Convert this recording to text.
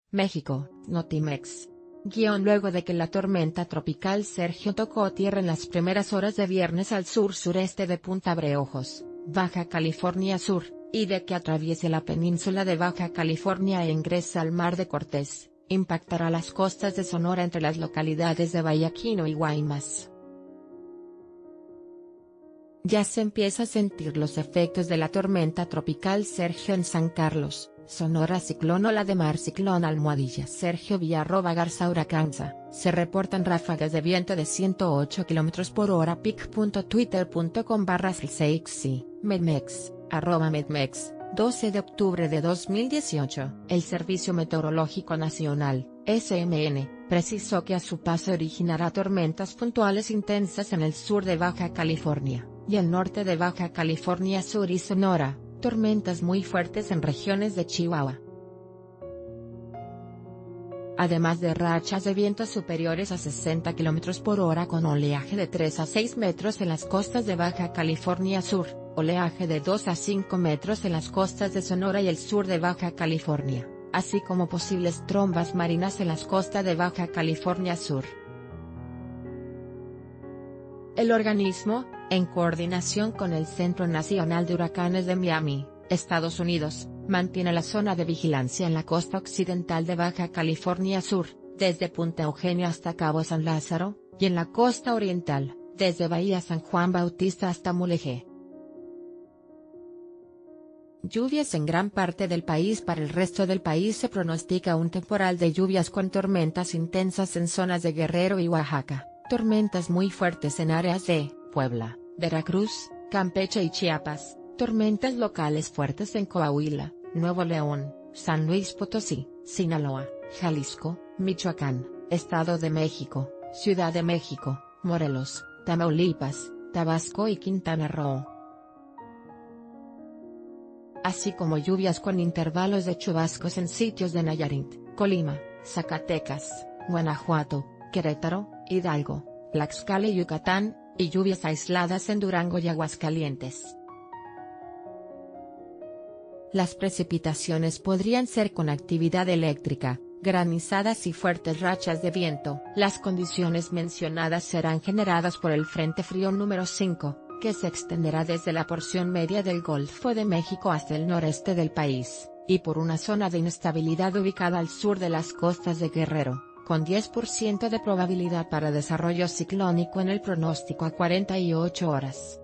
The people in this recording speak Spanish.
México, Notimex. Luego de que la tormenta tropical Sergio tocó tierra en las primeras horas de viernes al sur-sureste de Punta Breojos, Baja California Sur, y de que atraviese la península de Baja California e ingrese al Mar de Cortés, impactará las costas de Sonora entre las localidades de Bayaquino y Guaymas. Ya se empieza a sentir los efectos de la tormenta tropical Sergio en San Carlos, Sonora. Ciclón Ola de Mar. Ciclón Almohadilla Sergio vía @Garza Huracanza. Se reportan ráfagas de viento de 108 km por hora. pic.twitter.com/6xi. Medmex, @Medmex, 12 de octubre de 2018. El Servicio Meteorológico Nacional, SMN, precisó que a su paso originará tormentas puntuales intensas en el sur de Baja California, y el norte de Baja California Sur y Sonora, tormentas muy fuertes en regiones de Chihuahua. Además de rachas de viento superiores a 60 km por hora con oleaje de 3 a 6 metros en las costas de Baja California Sur, oleaje de 2 a 5 metros en las costas de Sonora y el sur de Baja California, así como posibles trombas marinas en las costas de Baja California Sur. El organismo, en coordinación con el Centro Nacional de Huracanes de Miami, Estados Unidos, mantiene la zona de vigilancia en la costa occidental de Baja California Sur, desde Punta Eugenia hasta Cabo San Lázaro, y en la costa oriental, desde Bahía San Juan Bautista hasta Mulegé. Lluvias en gran parte del país. Para el resto del país se pronostica un temporal de lluvias con tormentas intensas en zonas de Guerrero y Oaxaca, tormentas muy fuertes en áreas de Puebla, Veracruz, Campeche y Chiapas, tormentas locales fuertes en Coahuila, Nuevo León, San Luis Potosí, Sinaloa, Jalisco, Michoacán, Estado de México, Ciudad de México, Morelos, Tamaulipas, Tabasco y Quintana Roo. Así como lluvias con intervalos de chubascos en sitios de Nayarit, Colima, Zacatecas, Guanajuato, Querétaro, Hidalgo, Tlaxcala y Yucatán, y lluvias aisladas en Durango y Aguascalientes. Las precipitaciones podrían ser con actividad eléctrica, granizadas y fuertes rachas de viento. Las condiciones mencionadas serán generadas por el Frente Frío número 5, que se extenderá desde la porción media del Golfo de México hasta el noreste del país, y por una zona de inestabilidad ubicada al sur de las costas de Guerrero, con 10% de probabilidad para desarrollo ciclónico en el pronóstico a 48 horas.